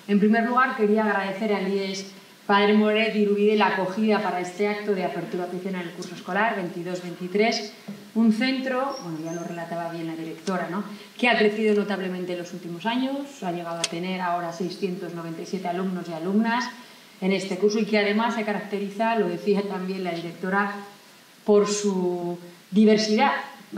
En primer lugar, quería agradecer al IES Padre Moret d'Irubide la acogida para este acto de apertura oficial en el curso escolar 22-23, un centro, bueno, ya lo relataba bien la directora, ¿no?, que ha crecido notablemente en los últimos años, ha llegado a tener ahora 697 alumnos y alumnas en este curso y que además se caracteriza, lo decía también la directora, por su diversidad.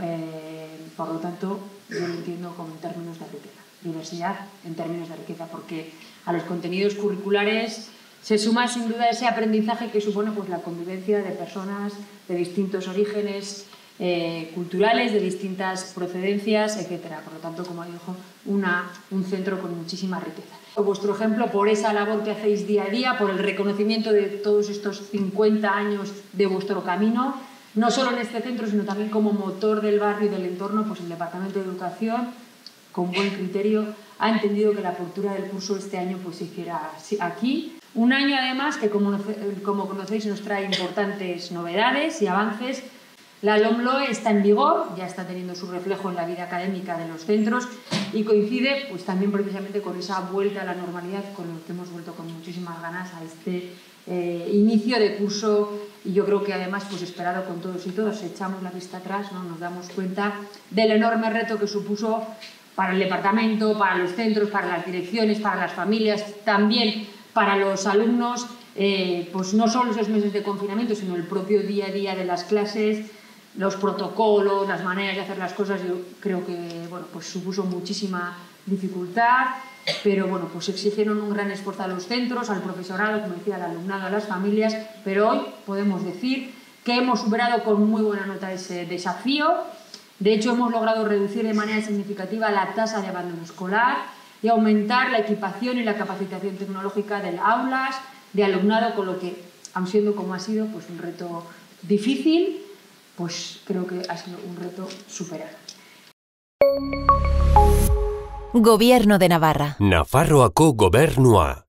Por lo tanto, yo lo entiendo como en términos de riqueza. Diversidad en términos de riqueza, porque a los contenidos curriculares se suma sin duda ese aprendizaje que supone pues, la convivencia de personas de distintos orígenes culturales, de distintas procedencias, etc. Por lo tanto, como dijo, un centro con muchísima riqueza. Vuestro ejemplo por esa labor que hacéis día a día, por el reconocimiento de todos estos 50 años de vuestro camino, no solo en este centro, sino también como motor del barrio y del entorno, pues el Departamento de Educación, con buen criterio, ha entendido que la apertura del curso este año pues, se hiciera aquí. Un año, además, que como conocéis nos trae importantes novedades y avances. La LOMLOE está en vigor, ya está teniendo su reflejo en la vida académica de los centros y coincide pues, también precisamente con esa vuelta a la normalidad con lo que hemos vuelto con muchísimas ganas a este inicio de curso y yo creo que además pues, esperado con todos y todas. Echamos la vista atrás, ¿no?, nos damos cuenta del enorme reto que supuso para el departamento, para los centros, para las direcciones, para las familias, también para los alumnos, pues no solo esos meses de confinamiento, sino el propio día a día de las clases, los protocolos, las maneras de hacer las cosas. Yo creo que bueno, pues supuso muchísima dificultad, pero bueno, pues exigieron un gran esfuerzo a los centros, al profesorado, como decía, al alumnado, a las familias, pero hoy podemos decir que hemos superado con muy buena nota ese desafío. De hecho, hemos logrado reducir de manera significativa la tasa de abandono escolar y aumentar la equipación y la capacitación tecnológica del aulas, de alumnado, con lo que, aun siendo como ha sido pues, un reto difícil, pues creo que ha sido un reto superado. Gobierno de Navarra. Nafarroako gobernua.